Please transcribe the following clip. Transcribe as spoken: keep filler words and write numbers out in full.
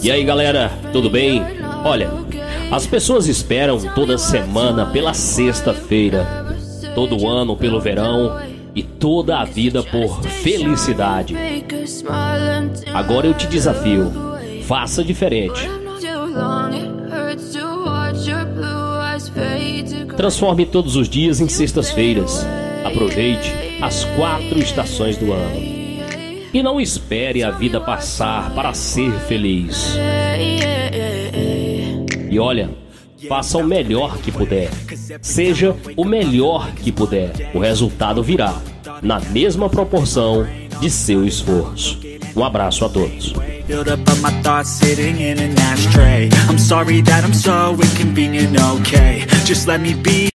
E aí galera, tudo bem? Olha, as pessoas esperam toda semana pela sexta-feira, todo ano pelo verão e toda a vida por felicidade. Agora eu te desafio, faça diferente. Transforme todos os dias em sextas-feiras. Aproveite as quatro estações do ano. E não espere a vida passar para ser feliz. E olha, faça o melhor que puder. Seja o melhor que puder. O resultado virá na mesma proporção de seu esforço. Um abraço a todos. Build up of my thoughts sitting in an ashtray. I'm sorry that I'm so inconvenient, okay? Just let me be